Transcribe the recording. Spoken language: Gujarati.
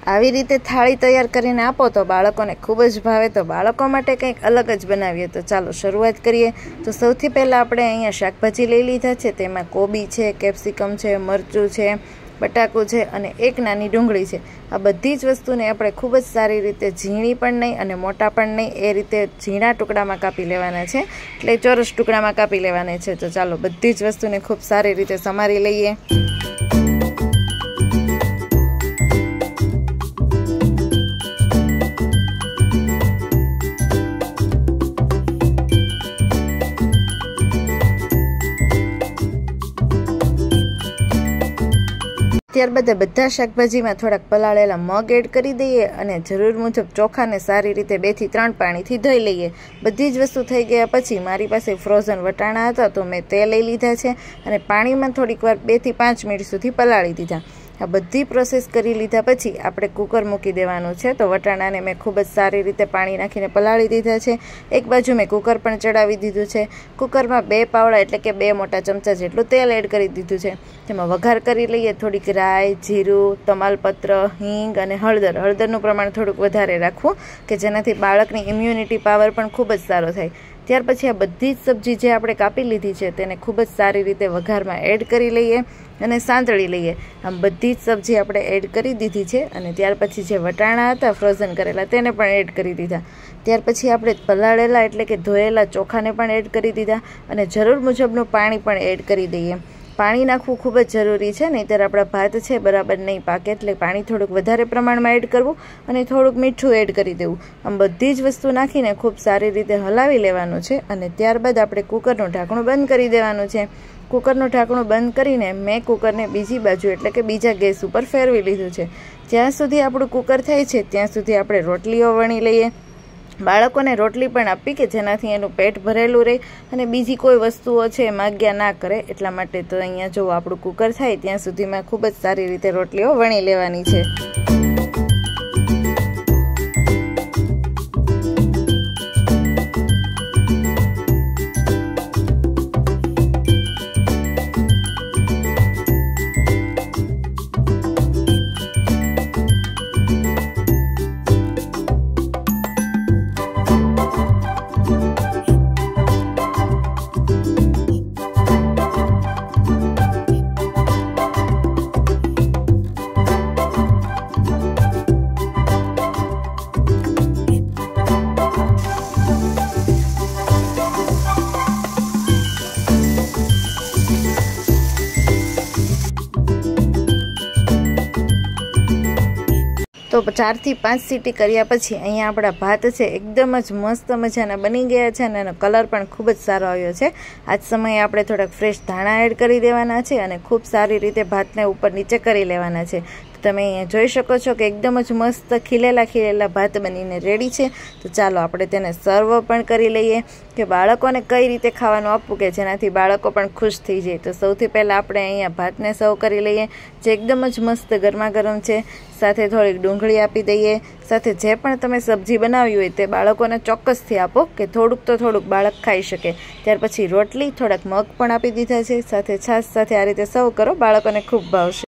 આવી રીતે થાળી તૈયાર કરીને આપો તો બાળકોને ખૂબ જ ભાવે। તો બાળકો માટે કંઈક અલગ જ બનાવીએ। તો ચાલો શરૂઆત કરીએ। તો સૌથી પહેલાં આપણે અહીંયા શાકભાજી લઈ લીધા છે। તેમાં કોબી છે, કેપ્સિકમ છે, મરચું છે, બટાકું છે અને એક નાની ડુંગળી છે। આ બધી જ વસ્તુને આપણે ખૂબ જ સારી રીતે ઝીણી પણ નહીં અને મોટા પણ નહીં એ રીતે ઝીણા ટુકડામાં કાપી લેવાના છે, એટલે ચોરસ ટુકડામાં કાપી લેવાના છે। તો ચાલો બધી જ વસ્તુને ખૂબ સારી રીતે સમારી લઈએ। ત્યારબાદ બધા શાકભાજીમાં થોડાક પલાળેલા મગ એડ કરી દઈએ અને જરૂર મુજબ ચોખાને સારી રીતે 2 થી 3 પાણીથી ધોઈ લઈએ। બધી જ વસ્તુ થઈ ગયા પછી મારી પાસે ફ્રોઝન વટાણા હતા તો મેં તે લઈ લીધા છે અને પાણીમાં થોડીક વાર 2 થી 5 મિનિટ સુધી પલાળી દીધા। આ બધી પ્રોસેસ કરી લીધા પછી આપણે કુકર મૂકી દેવાનું છે। તો વટાણાને મેં ખૂબ જ સારી રીતે પાણી નાખીને પલાળી દીધા છે। એક બાજુ મેં કુકર પણ ચડાવી દીધું છે। કુકરમાં 2 પાવડા એટલે કે 2 મોટા ચમચા જેટલું તેલ એડ કરી દીધું છે। તેમાં વઘાર કરી લઈએ। થોડીક રાઈ, જીરું, તમાલપત્ર, હિંગ અને હળદર। હળદરનું પ્રમાણ થોડુંક વધારે રાખવું કે જેનાથી બાળકની ઇમ્યુનિટી પાવર પણ ખૂબ જ સારો થાય। ત્યાર પછી આ બધી જ સબ્જી જે આપણે કાપી લીધી છે તેને ખૂબ જ સારી રીતે વઘારમાં એડ કરી લઈએ અને સાંતળી લઈએ। આમ બધી જ સબ્જી આપણે એડ કરી દીધી છે અને ત્યાર પછી જે વટાણા હતા ફ્રોઝન કરેલા તેને પણ એડ કરી દીધા। ત્યાર પછી આપણે પલાળેલા એટલે કે ધોયેલા ચોખાને પણ એડ કરી દીધા અને જરૂર મુજબનું પાણી પણ એડ કરી દઈએ। પાણી નાખવું ખૂબ જ જરૂરી છે, નહીંતર આપણા ભાત છે બરાબર નહીં પાકે, એટલે પાણી થોડુંક વધારે પ્રમાણમાં એડ કરવું અને થોડુંક મીઠું એડ કરી દેવું। આમ બધી જ વસ્તુ નાખીને ખૂબ સારી રીતે હલાવી લેવાનું છે અને ત્યારબાદ આપણે કુકરનું ઢાંકણું બંધ કરી દેવાનું છે। કુકરનું ઢાંકણું બંધ કરીને મેં કુકરને બીજી બાજુ એટલે કે બીજા ગેસ ઉપર ફેરવી લીધું છે। જ્યાં સુધી આપણું કુકર થાય છે ત્યાં સુધી આપણે રોટલીઓ વણી લઈએ। બાળકોને રોટલી પણ આપી કે જેનાથી એનું પેટ ભરેલું રહે અને બીજી કોઈ વસ્તુઓ છે માગ્યા ના કરે, એટલા માટે। તો અહીંયા જો આપણું કુકર થાય ત્યાં સુધીમાં ખૂબ જ સારી રીતે રોટલીઓ વણી લેવાની છે। તો 4 થી 5 સીટી કર્યા પછી અહીંયા આપણા ભાત છે એકદમ જ મસ્ત મજાના બની ગયા છે અને એનો કલર પણ ખૂબ જ સારો આવ્યો છે। આ જ સમયે આપણે થોડાક ફ્રેશ ધાણા એડ કરી દેવાના છે અને ખૂબ સારી રીતે ભાતને ઉપર નીચે કરી લેવાના છે। તમે અહીંયા જોઈ શકો છો કે એકદમ જ મસ્ત ખીલેલા ભાત બનીને રેડી છે। તો ચાલો આપણે તેને સર્વ પણ કરી લઈએ કે બાળકોને કઈ રીતે ખાવાનું આપવું કે જેનાથી બાળકો પણ ખુશ થઈ જાય। તો સૌથી પહેલાં આપણે અહીંયા ભાતને સર્વ કરી લઈએ જે એકદમ જ મસ્ત ગરમા ગરમ છે। સાથે થોડીક ડુંગળી આપી દઈએ। સાથે જે પણ તમે સબ્જી બનાવી હોય તે બાળકોને ચોક્કસથી આપો કે થોડુંક બાળક ખાઈ શકે। ત્યાર પછી રોટલી, થોડાક મગ પણ આપી દીધા છે। સાથે છાશ સાથે આ રીતે સર્વ કરો, બાળકોને ખૂબ ભાવશે।